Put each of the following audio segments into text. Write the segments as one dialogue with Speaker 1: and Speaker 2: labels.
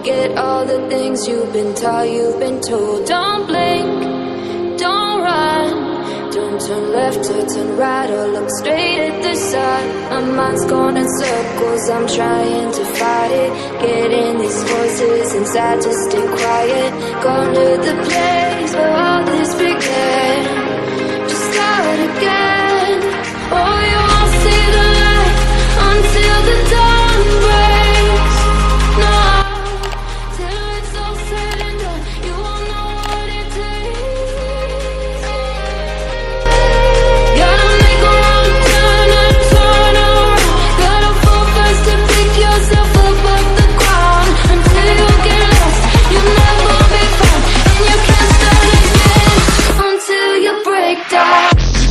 Speaker 1: forget all the things you've been taught, you've been told. Don't blink, don't run, don't turn left or turn right or look straight at the sun. My mind's going in circles, I'm trying to fight it. Getting these voices inside to stay quiet. Going to the place where all this began. Just start again. Oh, you won't see the light until the dawn breaks. No, till it's all said and done, you won't know what it takes. Gotta make a wrong turn and turn around. Gotta fall fast to pick yourself up off the ground. Until you get lost, you'll never be found. And you can't start again until you break down.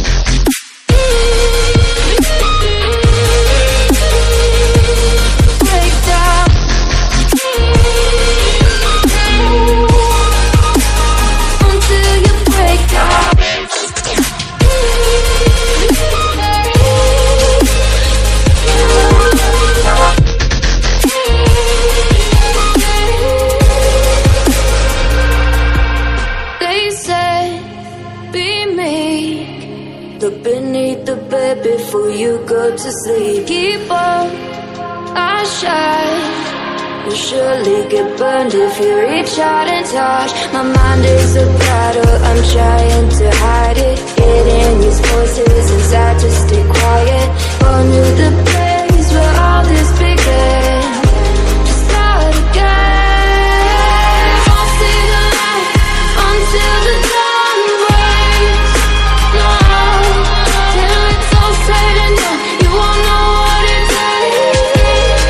Speaker 1: Look beneath the bed before you go to sleep. Keep on, I shine. You'll surely get burned if you reach out and touch. My mind is a battle, I'm trying to hide it. Getting these voices inside to stay quiet. Going to the place where all this began. Just start again. I'll see the light until the dawn breaks. No, till it's all said and done, you won't know what it takes.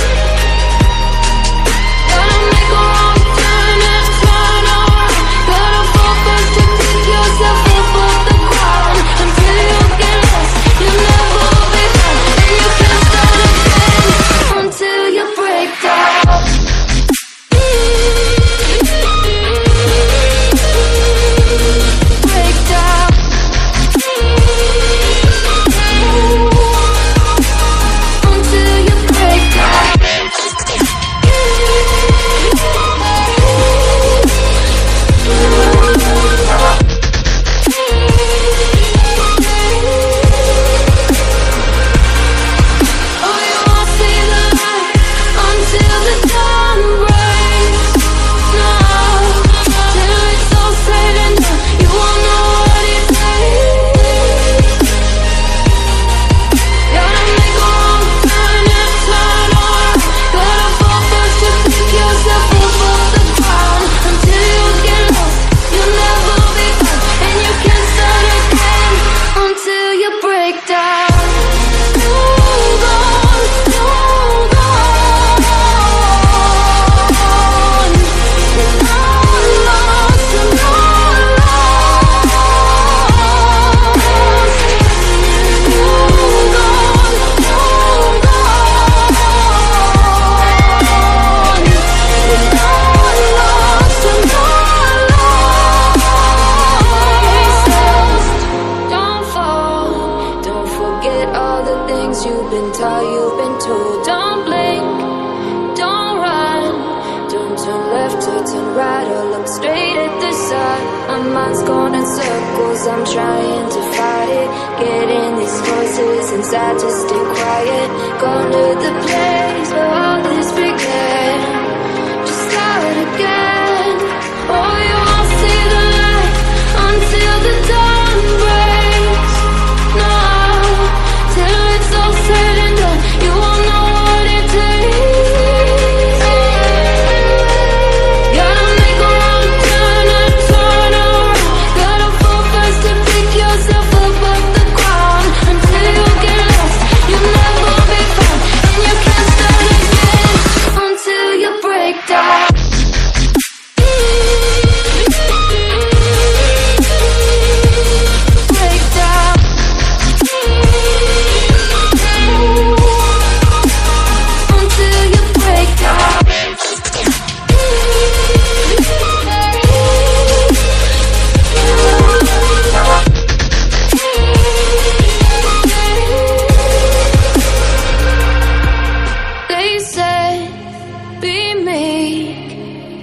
Speaker 1: Gotta make a wrong turn and turn around. Gotta fall fast to pick yourself up off the ground. Until you get lost, you'll never be found. And you can't start again until you break down. Break down. Until you break down. Oh, you won't see the light until the dawn breaks. No, till it's all said and done, you won't know what it takes. Gotta make a wrong turn and turn around. Gotta fall fast to pick yourself up off the ground. Until you get lost, you'll never be found. And you can't start again until you break down. Hold on, hold on. You're not lost, you're not lost. Hold on, hold on. You're not lost, you're not lost. Don't fall, don't forget all the things you've been taught, you've been told. Don't blink, don't run, don't turn left or turn right or look straight at the sun. My mind's going in circles, I'm trying to fight it. Getting these voices inside to stay quiet. Going to the place where all this began. Just start again. Oh, you won't see the light until the dawn breaks. No, till it's all said and done, you won't know what it takes. Gotta make a wrong turn and turn around. Gotta fall fast to pick yourself up off the ground. Until you get lost, you'll never be found. And you can't start again until you break down.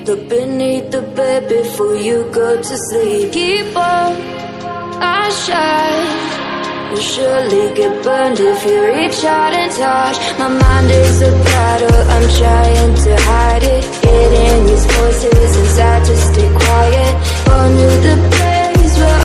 Speaker 1: Look beneath the bed before you go to sleep. Keep on, I shine. You'll surely get burned if you reach out and touch. My mind is a battle, I'm trying to hide it. Getting these voices inside to stick